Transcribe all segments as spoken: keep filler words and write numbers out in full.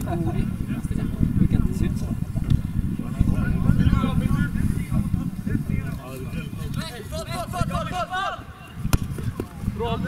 Det kan inte se ut så. Bra.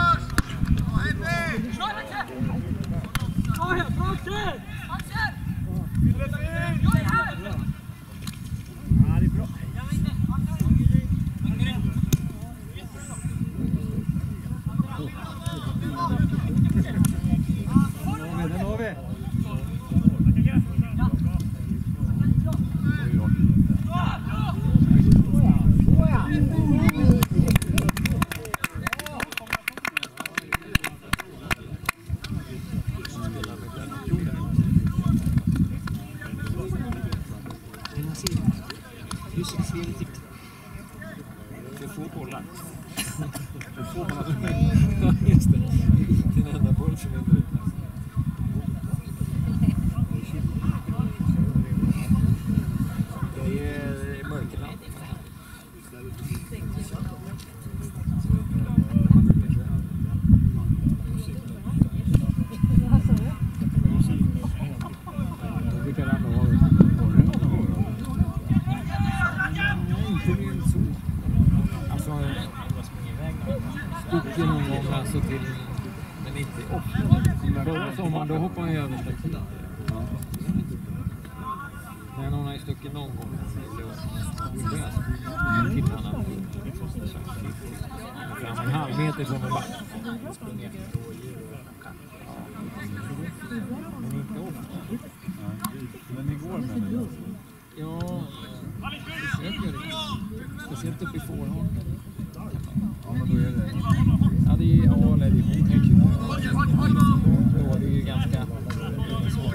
För få bollar. För få bollar som är. Just det. Det är en enda boll som är nu. Det är mörkerland. Sticker någon gång alltså till, men inte ofta. Förra sommaren då hoppar han över staketet. Men hon har ju stuckit någon gång. Killarna. Fram en halv meter från en back. Men inte ofta. Men igår med det. Ja, försöker det. Speciellt upp i forehånd. Ja, men då är det. Ja, det är ja, eller det är mycket. Då är det ju ganska svårt.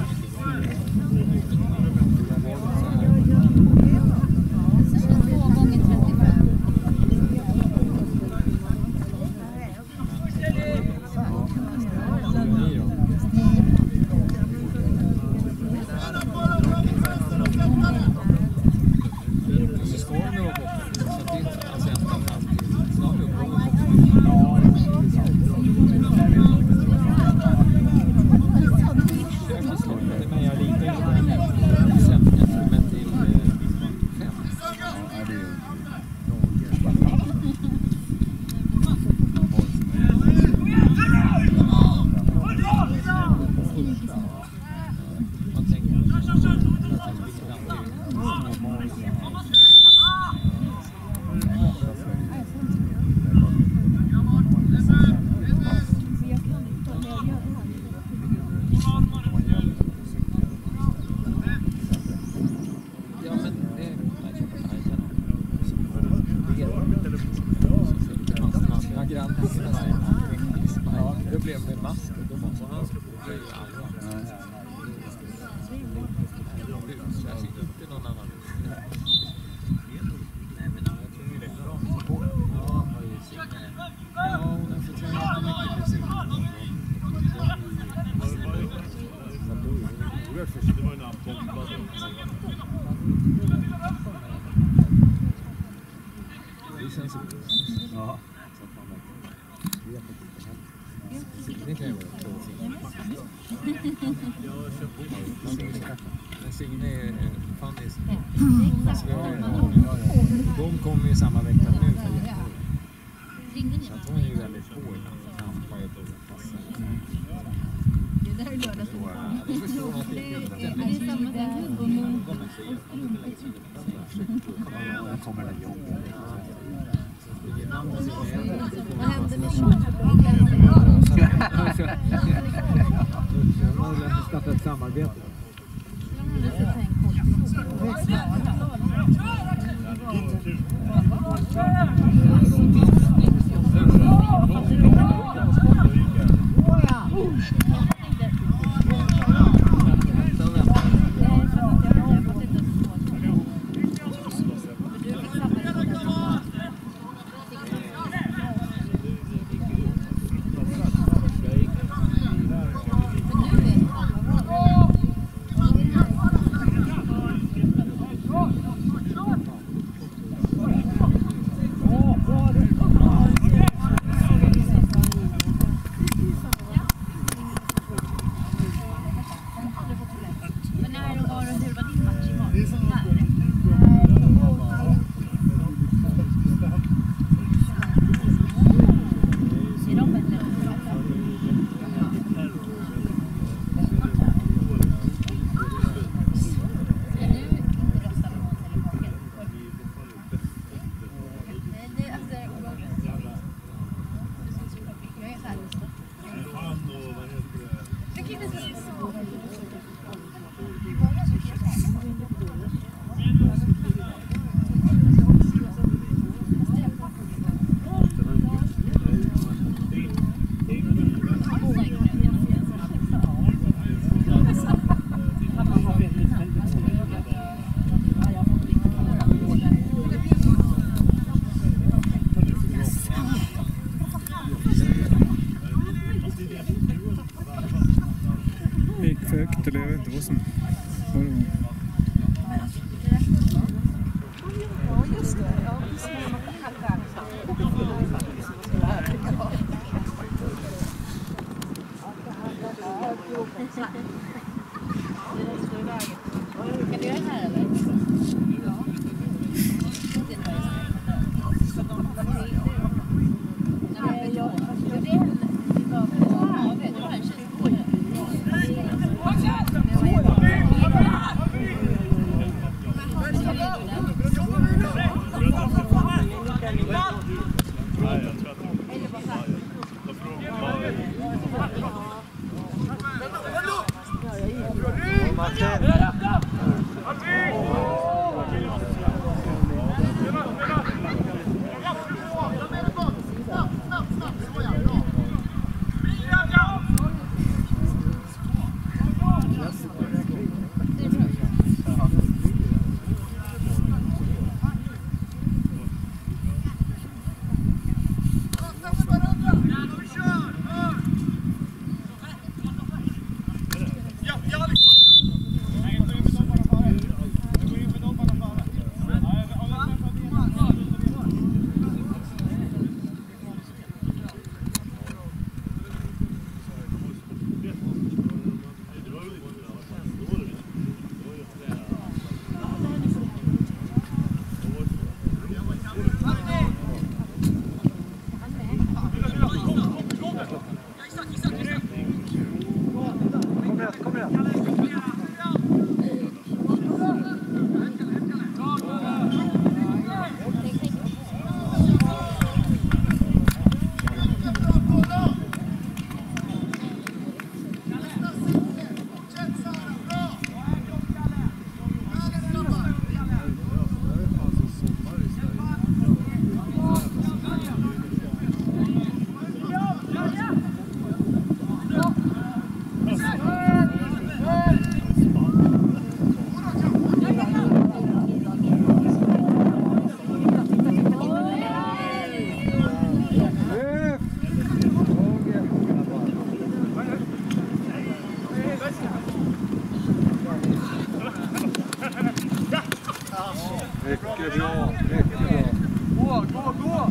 Det blev med mask och då måste han bli alla. Jag ser inte någon annan. Nej, men jag tror det är bra. Ja, ja, hon har förtjänat mycket musik. Det var ju när han bombade. Det känns så. Ja. Det kan ju vara men Signe är Fannys. De kommer ju samma vecka nu för så att hon är ju väldigt på innan vad jag tror att passa. Det där är lördag så. Jag förstår att det är inte. Det är samma där. Där kommer det jobb. Vad hände med Jag har startat ett samarbete. Men hur var din match imorgon? Är de bättre? Gick för högt eller jag vet inte vad som var det. Ja, just det. Ja, precis. Kan du göra det här eller? Nej, jag gjorde en. Det var på det var en tjugo. Mycket bra, mycket bra. Gå, gå, gå!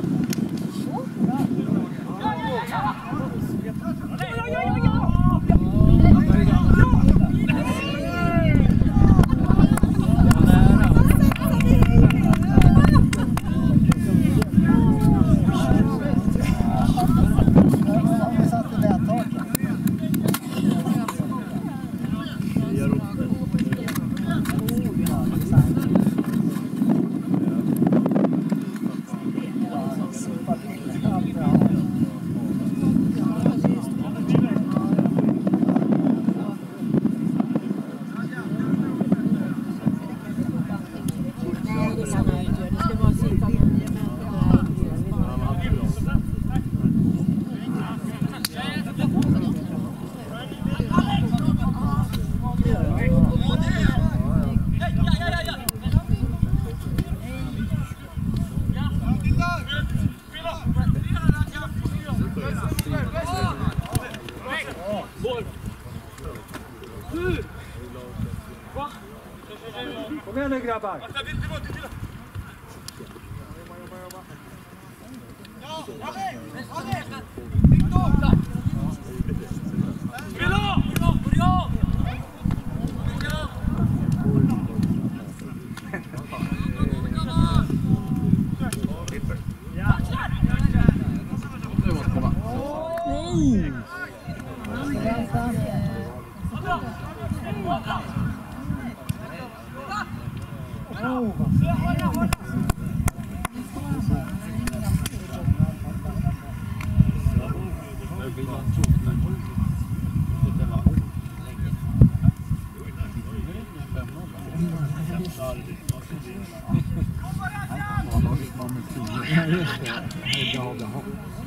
Kom igen nu grabbar! Spela! Börja! Ja, just det. Det är bra.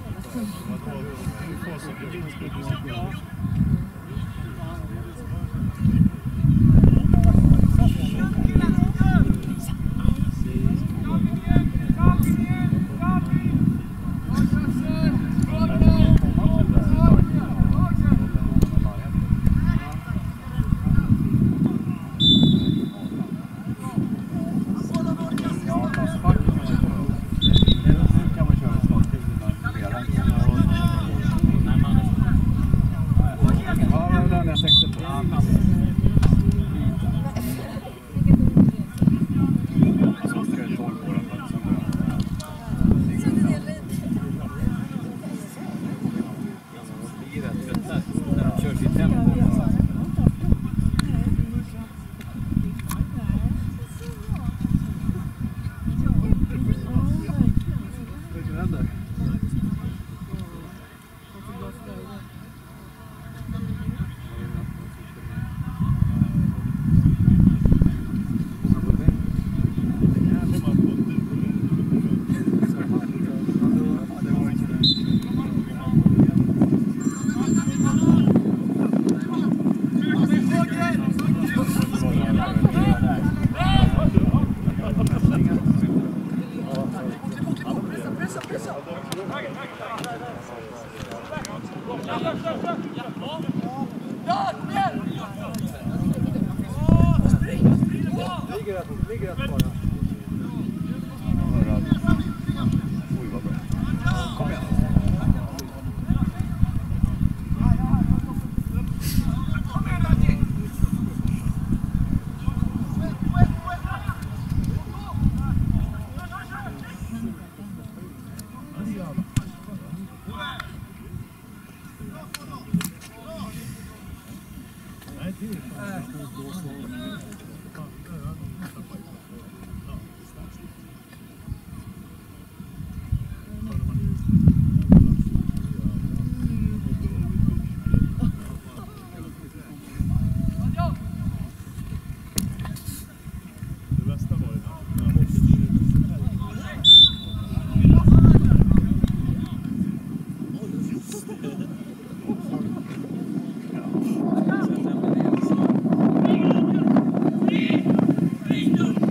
Ligger att bara. Oj, vad bra. Kom igen. Thank you.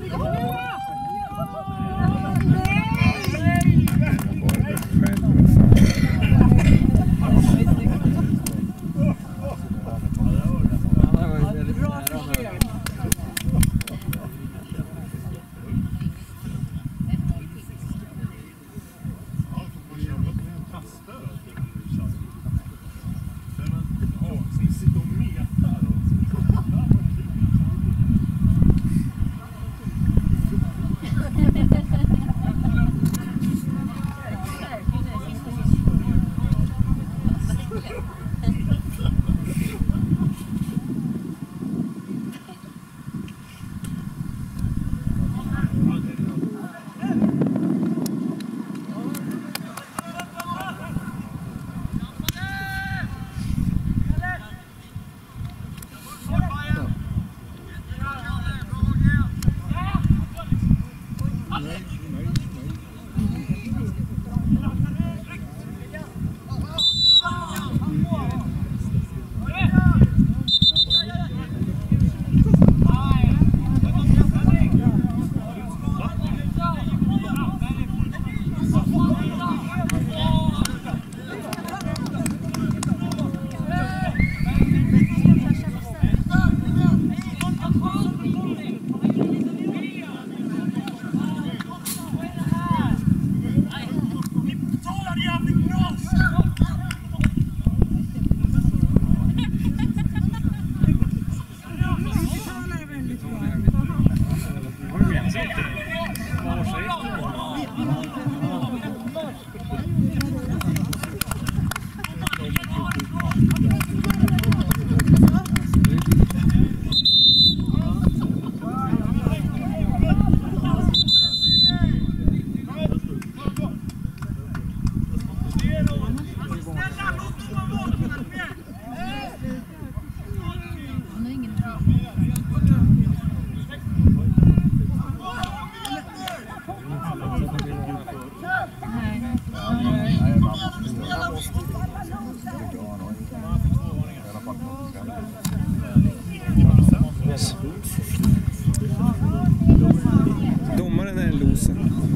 Domaren är en loser.